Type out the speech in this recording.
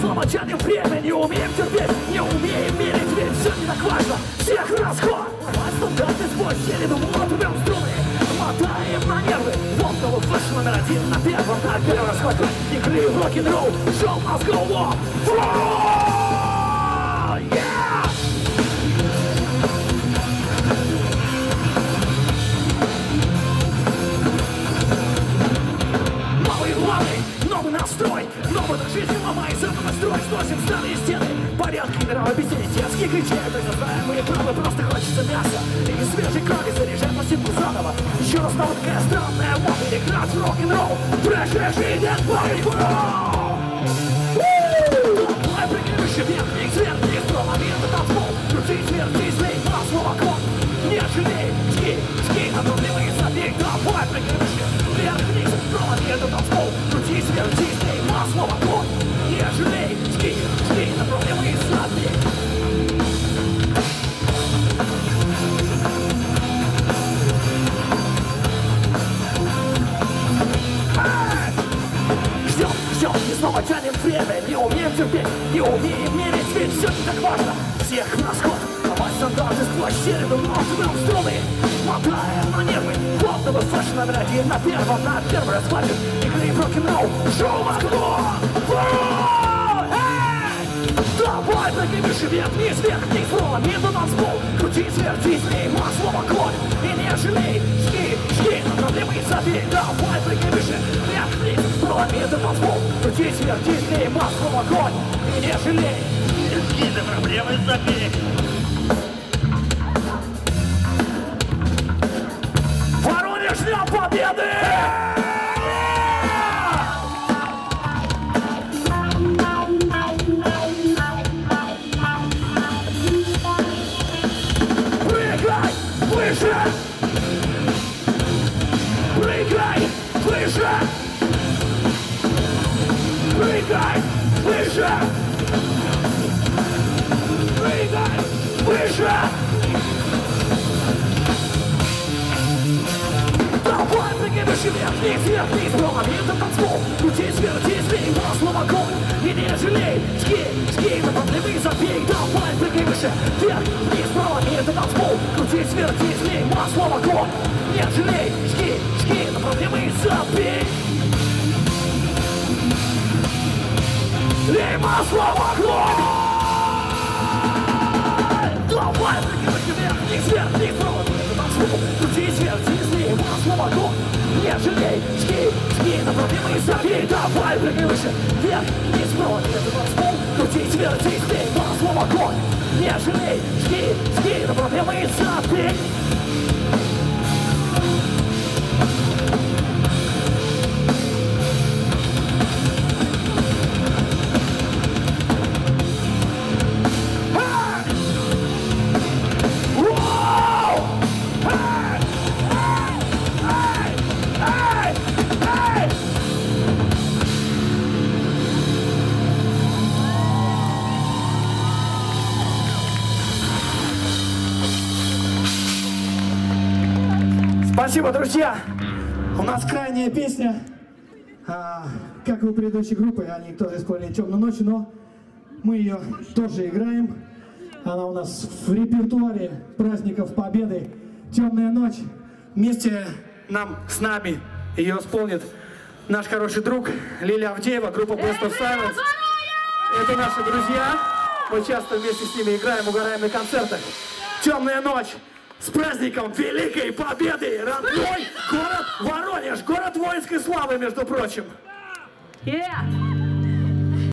Слово тянем время, не умеем терпеть, не умеем мерить, ведь все не так важно. Всех расход, стандарты сквозь сели, думаю, рвем струны, мотаем на нервы. Волковый фэшн номер один на первом, на первом расходе. Игры в рок-н-ролл, шоу мозгового. Новый настрой, новый жизнь, ломай заново строй, сносим старые стены, порядки мировой объяснения, детские кричат, признаваемые правы, просто хочется мяса и свежей крови заряжать пластинку заново. Еще раз снова такая странная мода, играть в рок-н-ролл, трэш и дед парикурол. Давай прыгай выше, верхний, сверхний, проломи этот танцпол, крутись, вертись, лей, масло вокруг, не жалей, ски, на проблемы и забей, давай прыгай выше, верхний, проломи этот танцпол, крутись, вертись, лей, масло вокруг, не жалей, ски, на проблемы и забей. Ждем, и снова тянем время, не умеем терпеть, не умеем мерить, ведь все не так важно. Всех расход, ломать стандарты сквозь середу, ножным струны, мотаем на нервы. Волковый фэшн номер один на первый расхватит. Игры в рок-н-ролл, шоу Москва. Давай, прыгай выше, вверх-вниз, вверх-вниз, проломи этот танцпол, крутись, вертись, лей, масло вокруг, и не жалей, ски, на проблемы и забей. Давай, прыгай выше, вверх-вниз, проломи этот танцпол, крутись, вертись, лей, масло вокруг, и не жалей, ски, на проблемы и забей. Воронеж, Дня Победы! Выше! Прыгай! Выше! Прыгай! Выше! Прыгай! Выше! Давай, прыгай выше, вверх-вниз, проломи этот танцпол, крутись, вертись, лей, масло вокруг, и не жалей, ски, на проблемы и забей. Давай, прыгай выше, вверх-вниз, проломи этот танцпол, крутись, вертись, лей, масло вокруг, не жалей, ски, на проблемы и забей. Лей, масло вокруг! Давай, прыгай выше, вверх-вниз, проломи этот танцпол, крутись, вертись, лей, масло вокруг, не жалей, ски, на проблемы и забей. Давай, прыгай выше, вверх-вниз, проломи этот танцпол, крутись, вертись, лей, масло вокруг, не жалей, ски, на проблемы и забей. Спасибо, друзья! У нас крайняя песня, как и у предыдущей группы, они тоже исполнили «Темную ночь», но мы ее тоже играем. Она у нас в репертуаре праздников Победы. «Темная ночь». Вместе с нами ее исполнит наш хороший друг Лиля Авдеева, группа Best of Silence. Это наши друзья. Мы часто вместе с ними играем, угораем на концертах. «Темная ночь». С праздником Великой Победы! Родной город Воронеж! Город воинской славы, между прочим! Yeah.